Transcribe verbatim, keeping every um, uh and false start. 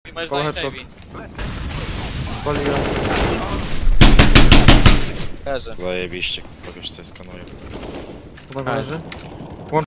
I masz Koło za headshot. Navy. Waliłem. Leży. Zajebiście, kogoś sobie skanuję. Chyba leży.